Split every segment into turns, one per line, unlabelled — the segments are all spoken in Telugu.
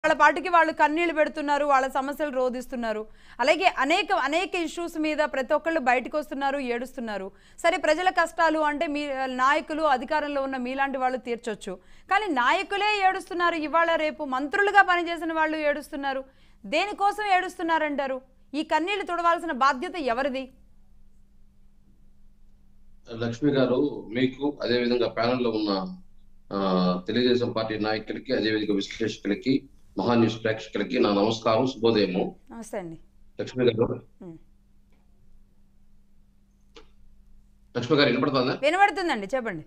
వాళ్ళ పాటికి వాళ్ళు కన్నీళ్లు పెడుతున్నారు, వాళ్ళ సమస్యలు రోధిస్తున్నారు. అలాగే అనేక ఇష్యూస్ మీద ప్రతి ఒక్కళ్ళు బయటకు వస్తున్నారు, ఏడుస్తున్నారు. సరే, ప్రజల కష్టాలు అంటే మీ నాయకులు అధికారంలో ఉన్న మీలాంటి వాళ్ళు తీర్చొచ్చు. కానీ నాయకులే ఏడుస్తున్నారు, ఇవాళ రేపు మంత్రులుగా పనిచేసిన వాళ్ళు ఏడుస్తున్నారు. దేనికోసం ఏడుస్తున్నారంటారు? ఈ కన్నీళ్లు తుడవాల్సిన బాధ్యత ఎవరిది?
లక్ష్మి గారు, మీకు అదేవిధంగా ప్యానెల్లో ఉన్న తెలుగుదేశం పార్టీ నాయకులకి, అదేవిధంగా విశ్లేషకులకి, మహా న్యూస్ ప్రేక్షకులకి నా నమస్కారం, శుభోదయము.
నమస్తే అండి.
లక్ష్మి గారు వినపడుతుందా?
వినబడుతుందండి, చెప్పండి.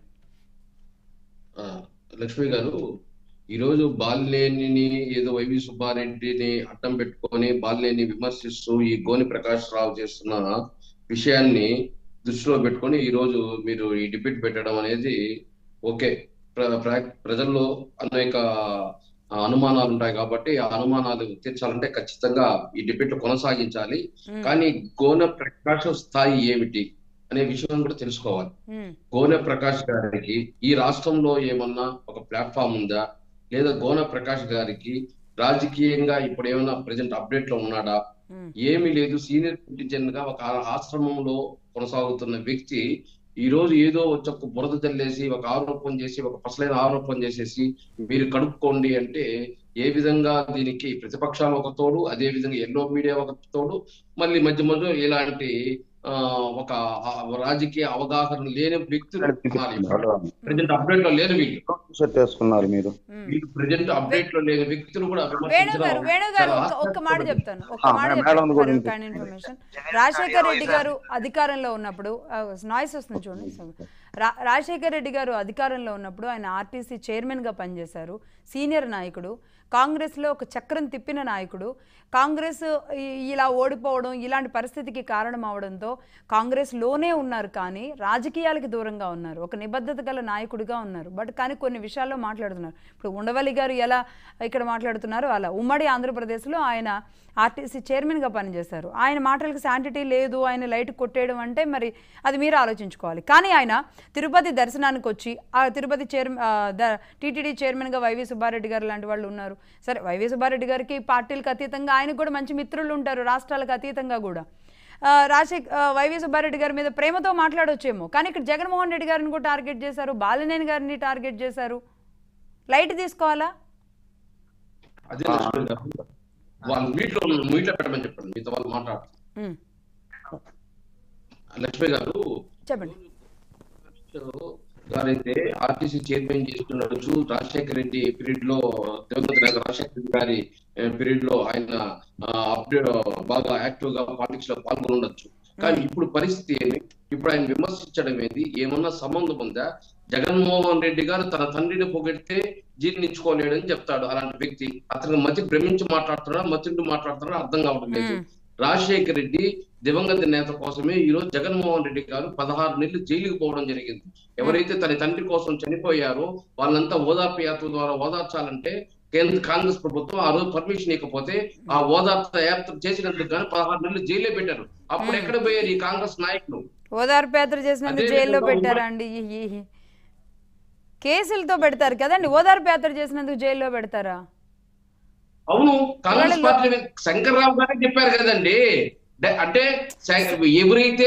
లక్ష్మి గారు, ఈరోజు బాలినేనిని ఏదో వైవి సుబ్బారెడ్డిని అడ్డం పెట్టుకొని బాలినేని విమర్శిస్తూ ఈ గోని ప్రకాష్ రావు చేస్తున్న విషయాన్ని దృష్టిలో పెట్టుకొని ఈరోజు మీరు ఈ డిబేట్ పెట్టడం అనేది ఓకే. ప్రజల్లో అనేక అనుమానాలు ఉంటాయి కాబట్టి ఆ అనుమానాలు తీర్చాలంటే ఖచ్చితంగా ఈ డిబేట్ కొనసాగించాలి. కానీ గోనె ప్రకాష్ స్థాయి ఏమిటి అనే విషయం కూడా తెలుసుకోవాలి. గోనె ప్రకాష్ గారికి ఈ రాష్ట్రంలో ఏమన్నా ఒక ప్లాట్ఫామ్ ఉందా, లేదా గోనె ప్రకాష్ గారికి రాజకీయంగా ఇప్పుడు ఏమైనా ప్రెజెంట్ అప్డేట్ లో ఉన్నాడా? ఏమీ లేదు. సీనియర్ సిటిజన్ గా ఒక ఆశ్రమంలో కొనసాగుతున్న వ్యక్తి ఈ రోజు ఏదో వచ్చి ఒక బురద జల్లేసి ఒక ఆరోపణ చేసి ఒక పసలైన ఆరోపణ చేసేసి మీరు కడుక్కోండి అంటే ఏ విధంగా దీనికి ప్రతిపక్షాలు ఒక తోడు, అదే విధంగా ఎల్లో మీడియా ఒక తోడు, మళ్ళీ మధ్య మధ్య ఇలాంటి ఒక రాజకీయ అవగాహన లేని వ్యక్తులు ప్రెజెంట్ అప్డేట్ లో లేని వీళ్ళు ప్రెజెంట్ అప్డేట్ లో లేని వ్యక్తులు కూడా
ఒక్క మాట చెప్తాను. ఇన్ఫర్మేషన్, రాజశేఖర్ రెడ్డి గారు అధికారంలో ఉన్నప్పుడు నాయిస్ వస్తుంది చూడండి. రాజశేఖర్ రెడ్డి గారు అధికారంలో ఉన్నప్పుడు ఆయన ఆర్టీసీ చైర్మన్ గా పనిచేశారు. సీనియర్ నాయకుడు, కాంగ్రెస్ లో ఒక చక్రం తిప్పిన నాయకుడు. కాంగ్రెస్ ఇలా ఓడిపోవడం, ఇలాంటి పరిస్థితికి కారణం అవడంతో కాంగ్రెస్ లోనే ఉన్నారు, కానీ రాజకీయాలకి దూరంగా ఉన్నారు. ఒక నిబద్ధత గల నాయకుడిగా ఉన్నారు. బట్ కానీ కొన్ని విషయాల్లో మాట్లాడుతున్నారు. ఇప్పుడు ఉండవల్లి గారు ఎలా ఇక్కడ మాట్లాడుతున్నారు, అలా ఉమ్మడి ఆంధ్రప్రదేశ్లో ఆయన ఆర్టీసీ చైర్మన్గా పనిచేశారు. ఆయన మాటలకు శాంటిటీ లేదు, ఆయన లైట్ కొట్టేయడం అంటే మరి అది మీరు ఆలోచించుకోవాలి. కానీ ఆయన తిరుపతి దర్శనానికి వచ్చి ఆ తిరుపతి టీటీడీ చైర్మన్గా వైవి సుబ్బారెడ్డి గారు లాంటి వాళ్ళు ఉన్నారు. సరే, వైవి సుబ్బారెడ్డి గారికి పార్టీలకు అతీతంగా ఆయనకు కూడా మంచి మిత్రులు ఉంటారు, రాష్ట్రాలకు అతీతంగా కూడా. వైవి సుబ్బారెడ్డి గారి మీద ప్రేమతో మాట్లాడొచ్చేమో, కానీ ఇక్కడ జగన్మోహన్ రెడ్డి గారిని కూడా టార్గెట్ చేశారు, బాలినేని గారిని టార్గెట్ చేశారు. లైట్ తీసుకోవాలా?
లక్ష్మి గారు
చెప్పండి.
గారైతే ఆర్టీసీ చైర్మన్ చేస్తుండొచ్చు, రాజశేఖర రెడ్డి పీరియడ్ లో రాజశేఖర రెడ్డి గారి పీరియడ్ లో ఆయన బాగా యాక్టివ్ గా పాలిటిక్స్ లో పాల్గొని ఉండొచ్చు. కానీ ఇప్పుడు పరిస్థితి ఏమి? ఇప్పుడు ఆయన విమర్శించడం ఏంది? ఏమన్నా సంబంధం ఉందా? జగన్మోహన్ రెడ్డి గారు తన తండ్రిని పొగిడితే జీర్ణించుకోలేడని చెప్తాడు అలాంటి వ్యక్తి. అతనికి మతి భ్రమించి మాట్లాడుతున్నాడా, మతింటూ మాట్లాడుతున్నాడా అర్థం కావడం లేదు. రాజశేఖర రెడ్డి దివంగత నేత కోసమే ఈ రోజు జగన్మోహన్ రెడ్డి గారు 16 నెలలు జైలుకు పోవడం జరిగింది. ఎవరైతే తన తండ్రి కోసం చనిపోయారో వాళ్ళంతా ఓదార్పు యాత్ర ద్వారా ఓదార్చాలంటే కాంగ్రెస్ ప్రభుత్వం ఆ రోజు పర్మిషన్ ఇవ్వకపోతే ఆ ఓదార్పు యాత్ర చేసినందుకు కానీ 16 నెలలు జైల్లో పెట్టారు. అప్పుడు ఎక్కడ పోయారు ఈ కాంగ్రెస్ నాయకులు?
ఓదార్పు యాత్ర చేసినందుకు జైల్లో పెట్టారా అండి? కేసులతో పెడతారు కదండి, ఓదార్పు యాత్ర చేసినందుకు జైల్లో పెడతారా?
అవును, కాంగ్రెస్ పార్టీ శంకర్రావు గారే చెప్పారు కదండి. అంటే ఎవరైతే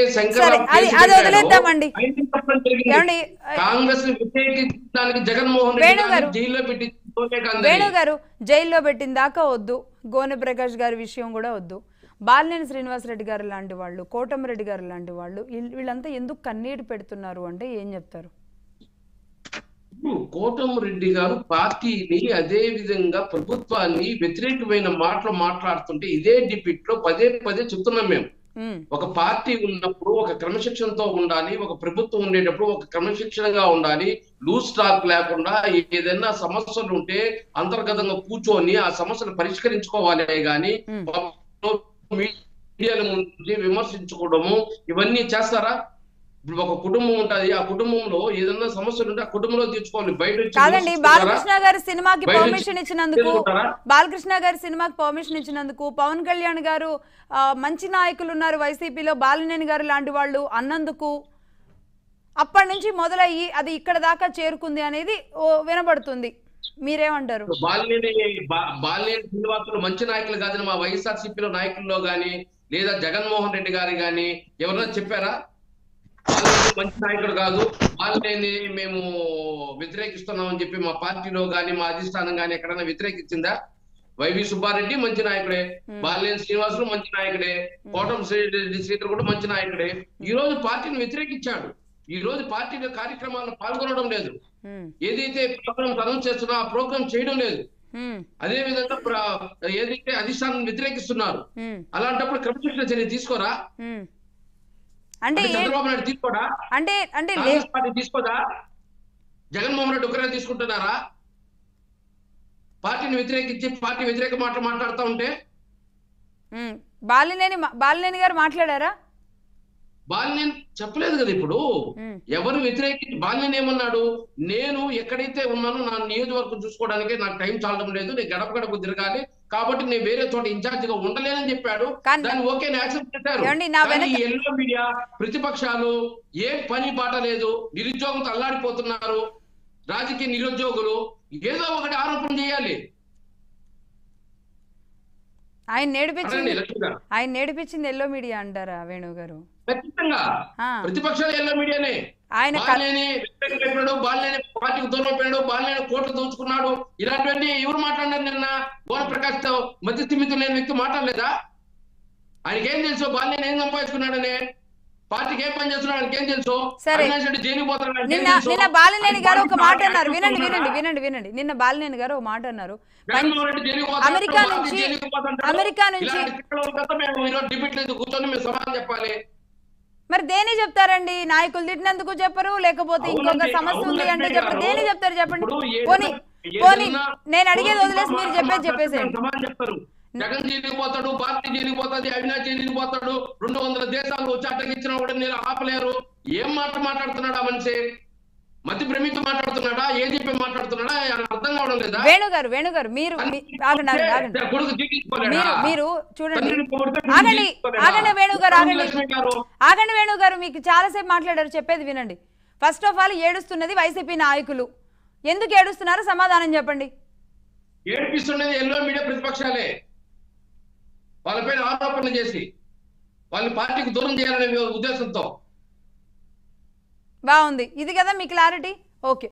కాంగ్రెస్
జగన్మోహన్ రెడ్డి జైల్లో పెట్టి
వేణు గారు జైల్లో పెట్టిన దాకా వద్దు, గోనె ప్రకాష్ గారి విషయం కూడా వద్దు. బాలినేని శ్రీనివాసరెడ్డి గారు లాంటి వాళ్ళు, కోటమిరెడ్డి గారు లాంటి వాళ్ళు, వీళ్ళంతా ఎందుకు కన్నీరు పెడుతున్నారు అంటే ఏం చెప్తారు?
కోటమిరెడ్డి గారు పార్టీని అదే విధంగా ప్రభుత్వాన్ని వ్యతిరేకమైన మాటలు మాట్లాడుతుంటే ఇదే డిబేట్ లో పదే పదే చెప్తున్నాం మేము. ఒక పార్టీ ఉన్నప్పుడు ఒక క్రమశిక్షణతో ఉండాలి, ఒక ప్రభుత్వం ఉండేటప్పుడు ఒక క్రమశిక్షణగా ఉండాలి, లూజ్ టాక్ లేకుండా ఏదైనా సమస్యలు ఉంటే అంతర్గతంగా కూర్చొని ఆ సమస్యలు పరిష్కరించుకోవాలి. కానీ మీడియాల ముందు విమర్శించుకోవడము ఇవన్నీ చేస్తారా? ఇప్పుడు ఒక కుటుంబం ఉంటది, ఆ కుటుంబంలో ఏదైనా సమస్యలు ఉంటే ఆ కుటుంబంలో తీర్చుకోవాలి. బయట
కాదండి, బాలకృష్ణ గారి సినిమాకి పర్మిషన్ ఇచ్చినందుకు పవన్ కళ్యాణ్ గారు మంచి నాయకులు ఉన్నారు వైసీపీలో, బాలినేని గారు లాంటి వాళ్ళు అన్నందుకు అప్పటి నుంచి మొదలయ్యి అది ఇక్కడ దాకా చేరుకుంది అనేది వినబడుతుంది. మీరేమంటారు?
బాలినేని శ్రీనివాసులు మంచి నాయకులు కాదని మా వైఎస్ఆర్సీపీలో నాయకుల్లో గాని లేదా జగన్మోహన్ రెడ్డి గారి గాని ఎవరన్నా చెప్పారా? బాలినేని మంచి నాయకుడు కాదు, బాలినేని మేము వ్యతిరేకిస్తున్నామని చెప్పి మా పార్టీలో గాని మా అధిష్టానం గాని ఎక్కడైనా వ్యతిరేకించిందా? వైవి సుబ్బారెడ్డి మంచి నాయకుడే, బాలినేని శ్రీనివాసులు మంచి నాయకుడే, కోటం శ్రీధర్ కూడా మంచి నాయకుడే. ఈ రోజు పార్టీని వ్యతిరేకించాడు. ఈ రోజు పార్టీ కార్యక్రమాల్లో పాల్గొనడం లేదు. ఏదైతే ప్రోగ్రామ్స్ అనౌన్స్ చేస్తున్నా ఆ ప్రోగ్రామ్ చేయడం లేదు. అదే విధంగా ఏదైతే అధిష్టానం వ్యతిరేకిస్తున్నారు, అలాంటప్పుడు క్రమశిక్షణ చర్య తీసుకోరా?
అంటే
చంద్రబాబు నాయుడు తీసుకోడా?
అంటే
కాంగ్రెస్ పార్టీ తీసుకోదా? జగన్మోహన్ రెడ్డి ఒకరే తీసుకుంటున్నారా? పార్టీని వ్యతిరేకించి పార్టీ వ్యతిరేక మాటలు మాట్లాడుతూ ఉంటే
బాలినేని గారు మాట్లాడారా?
బాలినేని చెప్పలేదు కదా. ఇప్పుడు ఎవరు వ్యతిరేకించి బాలినేని ఏమన్నాడు? నేను ఎక్కడైతే ఉన్నానో నా నియోజకవర్గం చూసుకోవడానికి నాకు టైం చాలడం లేదు, నేను గడప గడప తిరగాలి, కాబట్టి నేను వేరే చోట ఇన్ఛార్జ్ గా ఉండలేనని చెప్పాడు. దాన్ని ఓకే యాక్సెప్ట్ చేశారు. ఎల్లో మీడియా ప్రతిపక్షాలు ఏ పని పాట లేదు, నిరుద్యోగంతో అల్లాడిపోతున్నారు, రాజకీయ నిరుద్యోగులు ఏదో ఒకటి ఆరోపణ చేయాలి.
ఆయన నేర్పించింది ఎల్లో మీడియా అంటారా వేణు గారు?
ఖచ్చితంగా ప్రతిపక్షాలు ఎల్లో మీడియానే. బాలినేని పార్టీకి దూరం అయిపోయాడు, బాలినేని కోట్లు దోచుకున్నాడు, ఇలాంటివన్నీ ఎవరు మాట్లాడినారు? నిన్న గోన ప్రకాష్ తో మధ్య స్థిమితం లేని వ్యక్తి మాట్లాడలేదా? ఆయనకి ఏం తెలుసు బాలినేని ఏం సంపాదించుకున్నాడని? పార్టీకి ఏం పని చేస్తున్నాడు ఆయనకి ఏం తెలుసు?
నిన్న బాలినేని గారు ఒక మాట అన్నారు, వినండి వినండి వినండి వినండి. నిన్న బాలినేని గారు ఒక మాట అన్నారు, అమెరికా నుంచి
కూర్చొని మేము సమాధానం చెప్పాలి.
మరి దేని చెప్తారండి? నాయకులు తిట్టినందుకు చెప్పరు, లేకపోతే ఇంకొక సమస్య ఉంది అంటే చెప్పరు, దేని చెప్తారు చెప్పండి? పోనీ పోనీ నేను అడిగేది వదిలేసి మీరు చెప్పేసేయండి.
జగన్ జైలుకి పోతాడు, పార్టీ జైలుకి పోతుంది, అవినాష్ జైలుకి పోతాడు, 200 దేశాలు వచ్చి అడ్డగిచ్చినా కూడా నేను ఆపలేరు. ఏం మాట్లాడుతున్నాడా మనిషి? మతి భ్రమితో మాట్లాడుతున్నాడా? ఏం చెప్పి మాట్లాడుతున్నాడా? అర్థం కావడం లేదా?
వేణుగారు మీరు చూడండి, ఆగండి వేణుగారు, మీకు చాలాసేపు మాట్లాడారు, చెప్పేది వినండి. ఫస్ట్ ఆఫ్ ఆల్ ఏడుస్తున్నది వైసీపీ నాయకులు, ఎందుకు ఏడుస్తున్నారో సమాధానం చెప్పండి.
ఏడిపిస్తున్నది ఎల్లో మీడియా ప్రతిపక్షాలే, వాళ్ళపైన ఆరోపణలు చేసి వాళ్ళని పార్టీకి దూరం చేయాలనే ఉద్దేశంతో.
బాగుంది, ఇది కదా మీ క్లారిటీ. ఓకే.